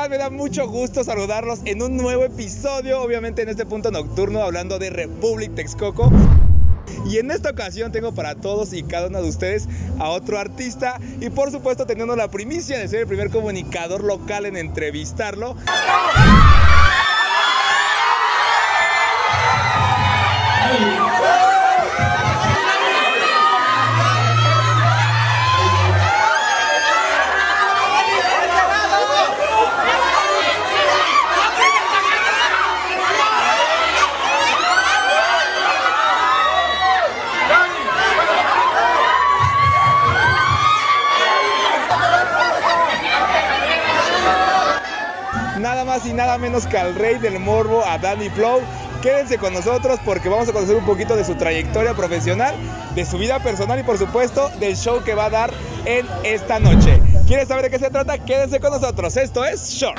están? Me da mucho gusto saludarlos en un nuevo episodio, obviamente en este punto nocturno, hablando de Republic Texcoco. Y en esta ocasión tengo para todos y cada uno de ustedes a otro artista y por supuesto teniendo la primicia de ser el primer comunicador local en entrevistarlo. Nada más y nada menos que al rey del morbo, a Danny Flow. Quédense con nosotros porque vamos a conocer un poquito de su trayectoria profesional, de su vida personal y por supuesto del show que va a dar en esta noche. ¿Quieres saber de qué se trata? Quédense con nosotros. Esto es Short.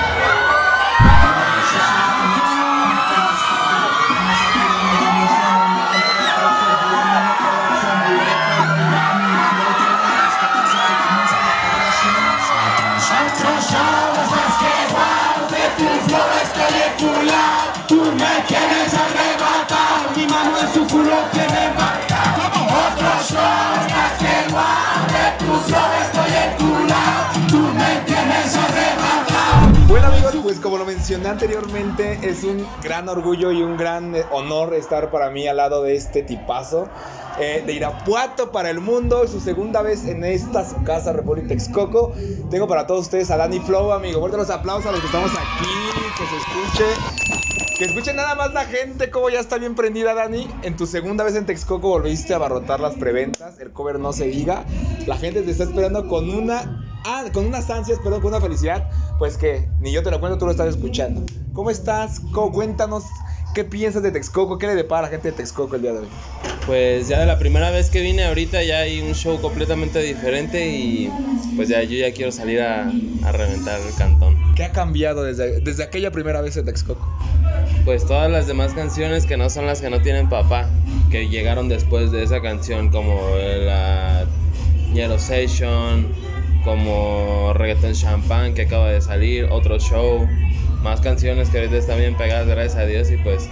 Tú me tienes arrebatado, mi mano en su culo tiene marcado. Otro show más que igual, de tu flow estoy enculado. Tú me tienes arrebatado. Bueno amigos, pues como lo mencioné anteriormente, es un gran orgullo y un gran honor estar para mí al lado de este tipazo de Irapuato para el mundo, su segunda vez en esta su casa, Republic Texcoco. Tengo para todos ustedes a Danny Flow, amigo. Fuerte los aplausos a los que estamos aquí, que se escuche. Que escuchen nada más la gente cómo ya está bien prendida, Dani. En tu segunda vez en Texcoco volviste a abarrotar las preventas. El cover no se diga. La gente te está esperando con unas ansias, con una felicidad. Pues que ni yo te lo cuento, tú lo estás escuchando. ¿Cómo estás? Cuéntanos qué piensas de Texcoco. ¿Qué le depara a la gente de Texcoco el día de hoy? Pues ya de la primera vez que vine, ahorita ya hay un show completamente diferente y pues ya yo ya quiero salir a reventar el cantón. ¿Qué ha cambiado desde aquella primera vez en Texcoco? Pues todas las demás canciones que no son las que no tienen papá, que llegaron después de esa canción, como la Yellow Session, como Reggaeton Champagne que acaba de salir, otro show, más canciones que ahorita están bien pegadas, gracias a Dios, y pues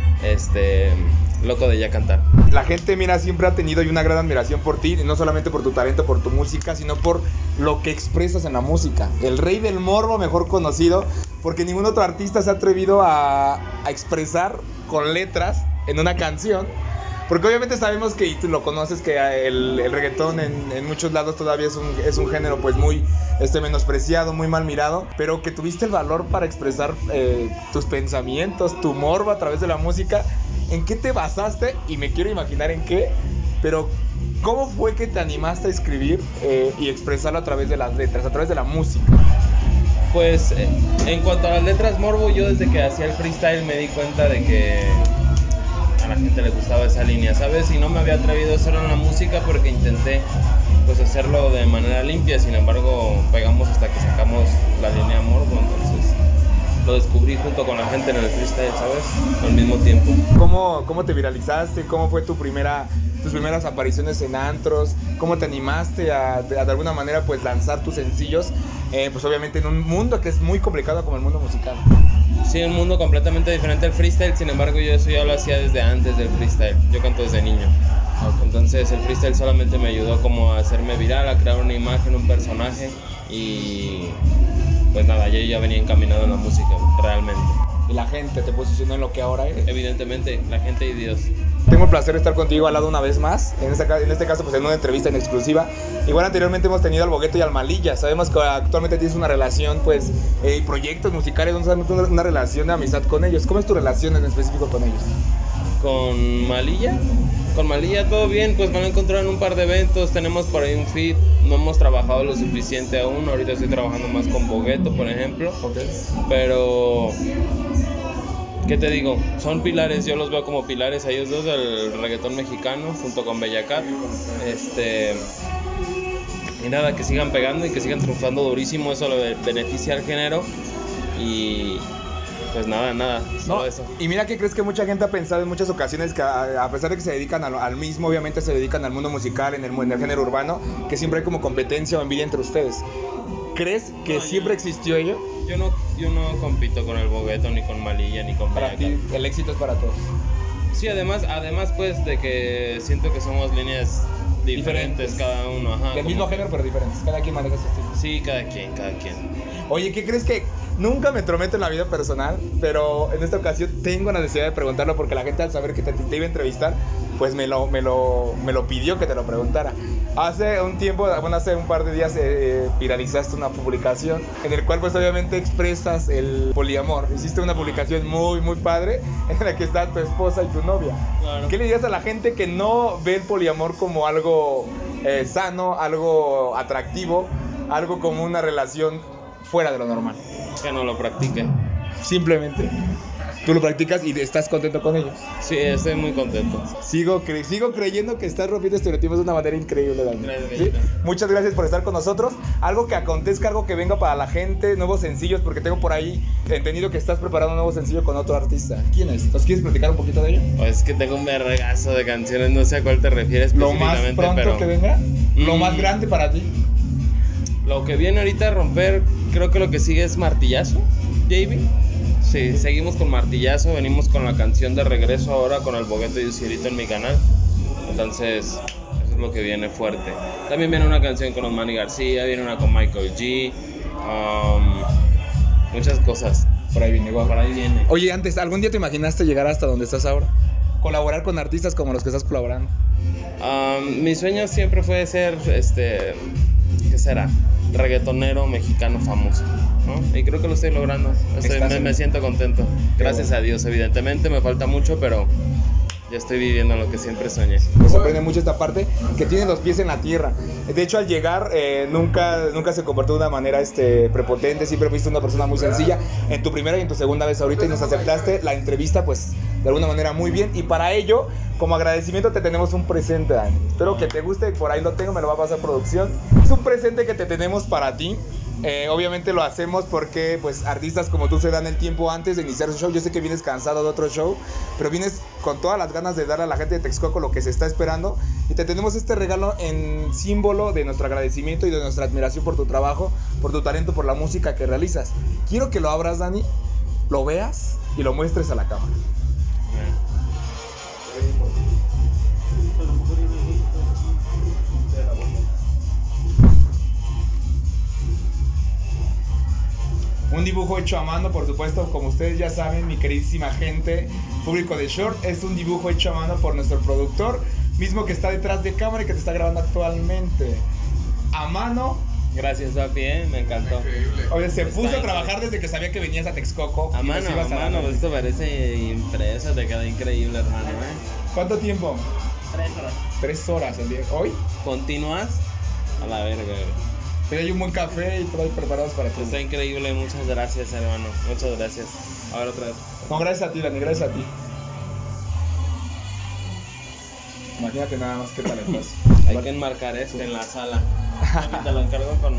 loco de ya cantar. La gente, mira, siempre ha tenido una gran admiración por ti, no solamente por tu talento, por tu música, sino por lo que expresas en la música. El rey del morbo, mejor conocido, porque ningún otro artista se ha atrevido a expresar con letras en una canción. Porque obviamente sabemos que, y tú lo conoces, que el reggaetón en muchos lados todavía es un género pues muy menospreciado, muy mal mirado, pero que tuviste el valor para expresar tus pensamientos, tu morbo a través de la música. ¿En qué te basaste? Y me quiero imaginar en qué, pero ¿cómo fue que te animaste a escribir y expresarlo a través de las letras, a través de la música? Pues en cuanto a las letras morbo, yo desde que hacía el freestyle me di cuenta de que a la gente le gustaba esa línea, ¿sabes? Y no me había atrevido a hacerlo en la música porque intenté pues hacerlo de manera limpia, sin embargo pegamos hasta que sacamos la línea morbo, entonces lo descubrí junto con la gente en el freestyle, ¿sabes? Al mismo tiempo. ¿Cómo te viralizaste? ¿Cómo fue tus primeras apariciones en antros? ¿Cómo te animaste a de alguna manera pues lanzar tus sencillos? Pues obviamente en un mundo que es muy complicado como el mundo musical. Sí, un mundo completamente diferente al freestyle, sin embargo yo eso ya lo hacía desde antes del freestyle, yo canto desde niño. Entonces el freestyle solamente me ayudó como a hacerme viral, a crear una imagen, un personaje y pues nada, yo ya venía encaminado en la música, realmente. ¿Y la gente te posicionó en lo que ahora eres? Evidentemente, la gente y Dios. Tengo el placer de estar contigo al lado una vez más, en este caso pues en una entrevista en exclusiva. Igual anteriormente hemos tenido al Bogueto y al Malilla, sabemos que actualmente tienes una relación pues, proyectos musicales, una relación de amistad con ellos. ¿Cómo es tu relación en específico con ellos? Con Malilla todo bien, pues me lo he encontrado en un par de eventos, tenemos por ahí un feat, no hemos trabajado lo suficiente aún, ahorita estoy trabajando más con Bogueto, por ejemplo, pero ¿qué te digo? Son pilares, yo los veo como pilares a ellos dos del reggaetón mexicano, junto con Bellacat, y nada, que sigan pegando y que sigan triunfando durísimo, eso le beneficia al género y pues nada, solo eso. Y mira que crees que mucha gente ha pensado en muchas ocasiones que a pesar de que se dedican al mismo, obviamente se dedican al mundo musical, en el género urbano, que siempre hay como competencia o envidia entre ustedes. ¿crees que siempre existió ello? Yo no compito con el Bogueto, ni con Malilla, ni con Para Bellacat. ti, el éxito es para todos. Sí, además pues de que siento que somos líneas diferentes cada uno, ajá. Del como mismo que- género, pero diferentes. Cada quien maneja su estilo. Sí, cada quien. Oye, ¿qué crees que nunca me entrometo en la vida personal? Pero en esta ocasión tengo la necesidad de preguntarlo porque la gente al saber que te iba a entrevistar, pues me lo pidió que te lo preguntara. Hace un tiempo, bueno, hace un par de días viralizaste una publicación en el cual pues obviamente expresas el poliamor. Hiciste una publicación muy, muy padre en la que está tu esposa y tu novia. Claro. ¿Qué le dirías a la gente que no ve el poliamor como algo sano, algo atractivo, algo como una relación fuera de lo normal? Que no lo practique. Simplemente tú lo practicas y estás contento con ellos. Sí, estoy muy contento. Sigo creyendo que estás rompiendo estereotipos de una manera increíble, Dani. Gracias, ¿Sí? Gallito. Muchas gracias por estar con nosotros. Algo que acontezca, algo que venga para la gente, nuevos sencillos, porque tengo por ahí entendido que estás preparando un nuevo sencillo con otro artista. ¿Quién es? ¿Nos quieres platicar un poquito de ello? Pues que tengo un vergazo de canciones, no sé a cuál te refieres Lo más específicamente, pronto pero que venga, lo más Mm. grande para ti. lo que viene ahorita a romper, creo que lo que sigue es Martillazo, JB. Sí, seguimos con Martillazo, venimos con la canción de regreso ahora con el Bogueto y Ucielito en mi canal. Entonces, eso es lo que viene fuerte. También viene una canción con Osmani García, viene una con Michael G. Muchas cosas. Por ahí viene, guau. Por ahí viene. Oye, antes, ¿algún día te imaginaste llegar hasta donde estás ahora? Colaborar con artistas como los que estás colaborando. Mi sueño siempre fue ser, ¿qué será? Reggaetonero mexicano famoso, ¿no? Y creo que lo estoy logrando. Me siento contento. Gracias a Dios, evidentemente me falta mucho, pero ya estoy viviendo lo que siempre soñé. Me sorprende mucho esta parte que tiene los pies en la tierra. De hecho, al llegar nunca se comportó de una manera prepotente. Siempre fuiste una persona muy sencilla. En tu primera y en tu segunda vez ahorita y nos aceptaste la entrevista, pues de alguna manera muy bien. Y para ello, como agradecimiento, te tenemos un presente, Dani. Espero que te guste. Por ahí lo tengo, me lo va a pasar producción. Es un presente que te tenemos para ti. Obviamente lo hacemos porque pues artistas como tú se dan el tiempo antes de iniciar su show. Yo sé que vienes cansado de otro show, pero vienes con todas las ganas de darle a la gente de Texcoco lo que se está esperando. Y te tenemos este regalo en símbolo de nuestro agradecimiento y de nuestra admiración por tu trabajo, por tu talento, por la música que realizas. Quiero que lo abras, Dani, lo veas y lo muestres a la cámara. Un dibujo hecho a mano, por supuesto, como ustedes ya saben, mi queridísima gente, público de Short, es un dibujo hecho a mano por nuestro productor, mismo que está detrás de cámara y que te está grabando actualmente. A mano. Gracias, papi, me encantó. Oye, se puso Está a trabajar desde que sabía que venías a Texcoco. A y nos mano, ibas dar. pues esto parece impreso, te queda increíble, hermano, ¿Cuánto tiempo? 3 horas. 3 horas el día. ¿Hoy? ¿Continúas? A la verga, güey. Pero hay un buen café y todo ahí preparados para ti. Está increíble, muchas gracias, hermano. Muchas gracias. A ver, otra vez. No, gracias a ti, Dani, gracias a ti. Imagínate nada más qué talentoso. Hay que enmarcar en la sala. Papi, te lo encargo con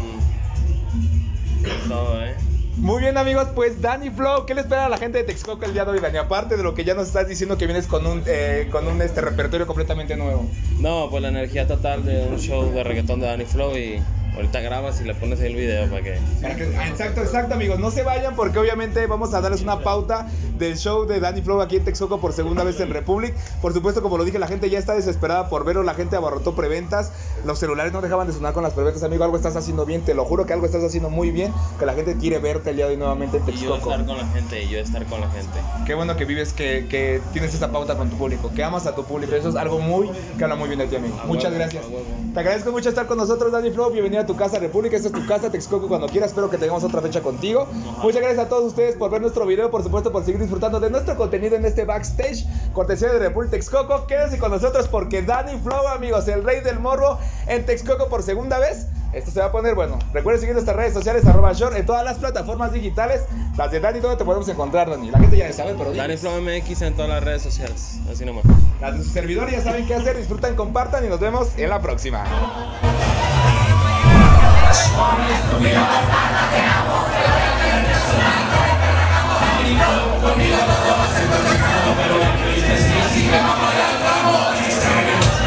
todo, Muy bien, amigos, pues Dani Flow, ¿qué le espera a la gente de Texcoco el día de hoy, Dani? Aparte de lo que ya nos estás diciendo que vienes con un repertorio completamente nuevo. No, pues la energía total de un show de reggaetón de Dani Flow y ahorita grabas y le pones ahí el video para que... Exacto, amigos, no se vayan porque obviamente vamos a darles una pauta del show de Dani Flow aquí en Texcoco por segunda vez en Republic. Por supuesto, como lo dije, la gente ya está desesperada por verlo, la gente abarrotó preventas, los celulares no dejaban de sonar con las preventas, amigo, algo estás haciendo bien, te lo juro que algo estás haciendo muy bien, que la gente quiere verte el día de hoy nuevamente en Y yo Texcoco. estar con la gente, Qué bueno que vives, que tienes esta pauta con tu público, que amas a tu público, eso es algo que habla muy bien de ti, amigo. A Muchas huevo, gracias. a huevo. Te agradezco mucho estar con nosotros, Dani Flow, bienvenido a tu casa República, esta es tu casa, Texcoco, cuando quieras, espero que tengamos otra fecha contigo. Ajá. Muchas gracias a todos ustedes por ver nuestro video, por supuesto por seguir disfrutando de nuestro contenido en este backstage, cortesía de República Texcoco. Quédense con nosotros porque Dani Flow, amigos, el rey del morbo en Texcoco por segunda vez. Esto se va a poner bueno. Recuerden seguir nuestras redes sociales, @short, en todas las plataformas digitales. Las de Dani, ¿dónde te podemos encontrar, Dani? La gente ya sabe, pero Dani diles. Flow MX en todas las redes sociales, así nomás. Las de su servidor ya saben qué hacer. Disfrutan, compartan y nos vemos en la próxima.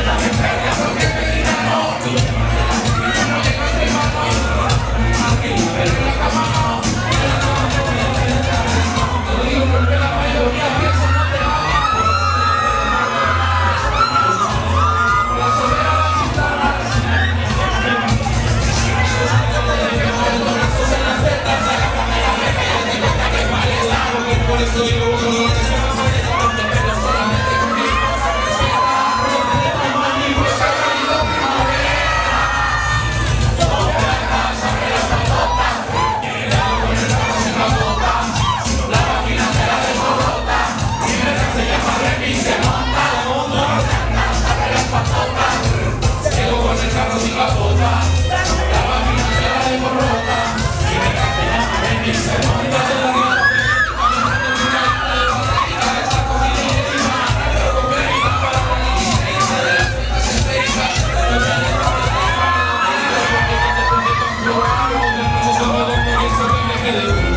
Aquí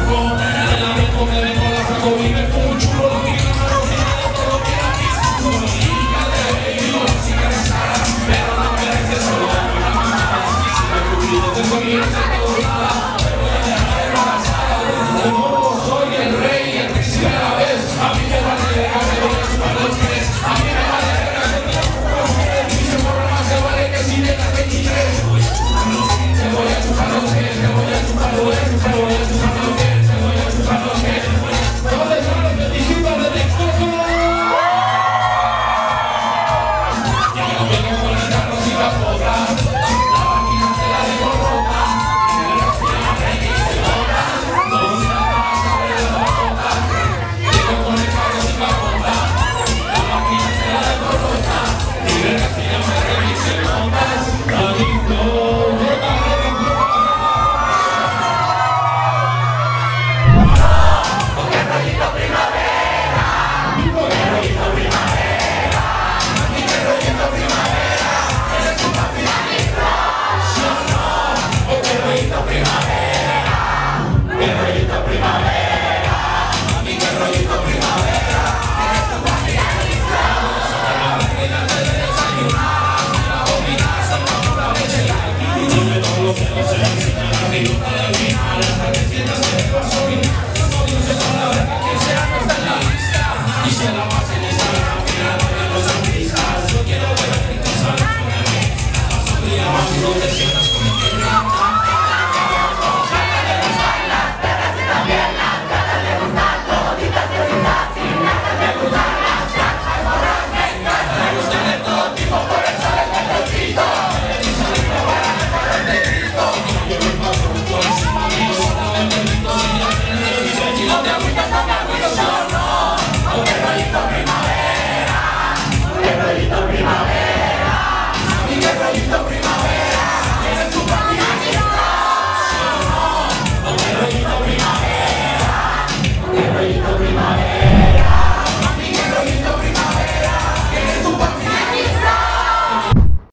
El lamento que vengo la saco vive.